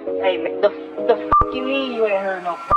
Hey, the f you mean you ain't heard no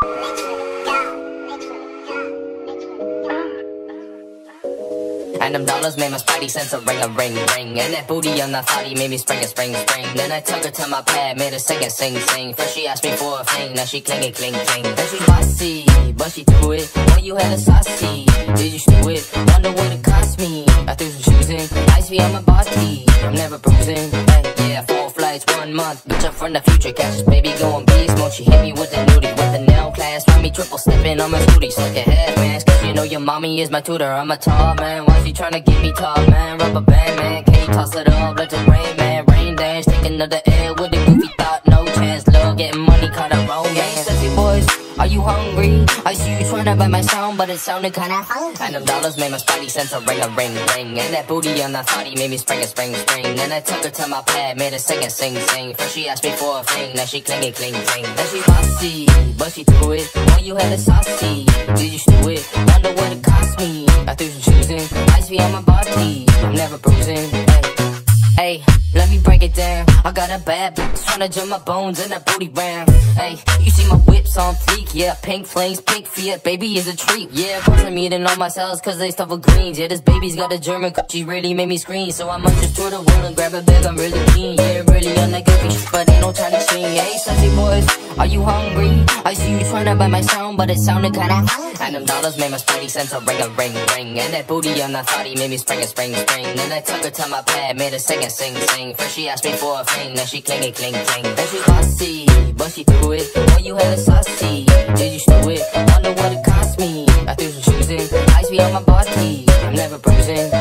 And them dollars made my spidey sense a ring, and that booty on that thotty made me spring. Then I took her to my pad, made her sing. First she asked me for a fling, now she cling. Then she bossy, but she threw it when you had a saucy. Did you stew it? Wonder what it cost me. I threw some shoes in, ice on my body. I'm never bruising. Hey, yeah, 4 flights, 1 month. Bitch, I'm from the future, catch this baby going beast mode. She hit me with the nudie, with the nail class. Find me triple slipping on my scooty, like a half mask. Cause you know your mommy is my tutor. I'm a tall man, why she tryna get me tall, man? Rubber band, man, can you toss it up? Let the rain, man, rain dance. Taking another air with a goofy thought, no chance. Love getting money, caught a romance. Sexy boys, are you hungry? I see you tryna buy my sound, but it sounded kinda funky. And them dollars made my spidey sense a ring. And that booty on that thotty made me spring. Then I took her to my pad, made her sing. First she asked me for a fling, now she cling. Then she bossy, but she threw it when you had a saucy. Did you stew it? Wonder what it cost me. I threw some shoes in, ice on my body. I'm never bruising. Hey, let me break it down. I got a bad bitch tryna jump my bones in that booty round. Hey, you see my whips on fleek, yeah, pink flames, pink Fiat, baby is a treat. Yeah, of course I'm eating all my cells cause they stuff with greens. Yeah, this baby's got a German coochie, really made me scream. So I might just tour the world and grab a bag, I'm really keen. Yeah, really on that goofy shit, but ain't no Chinese screen. Hey, sexy boys, are you hungry? I see you tryna buy my sound, but it sounded kinda funky. And them dollars made my spidey sense a ring. And that booty on that thotty made me spring. Then I took her to my pad, made her sing. First she asked me for a fling, now she cling. Then she bossy, but she threw it when you had a saucy. Did you stew it? Wonder what it cost me. I threw some shoes in, ice on my body. I'm never bruising.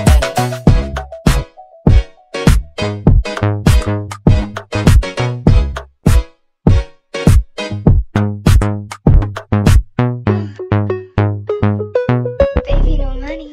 Baby, no money.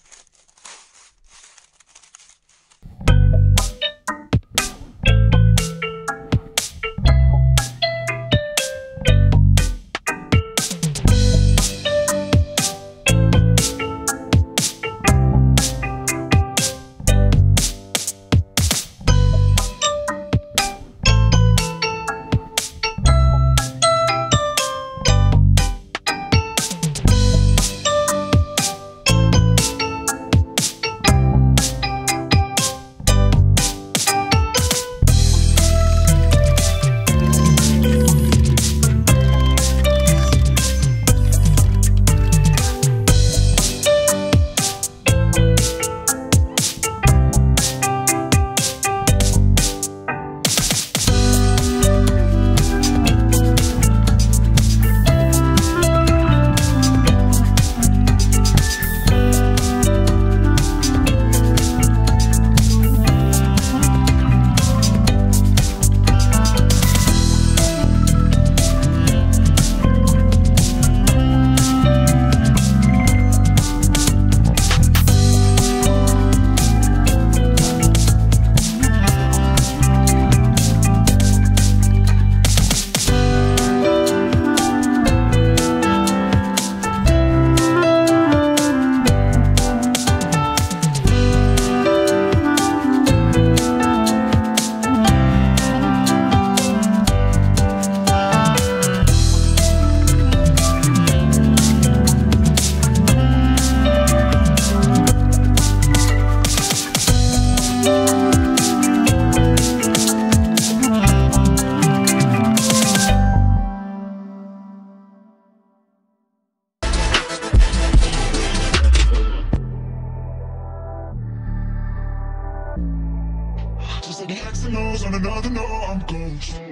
Just like the X and O's on another note, I'm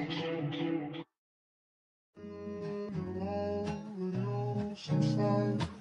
ghost.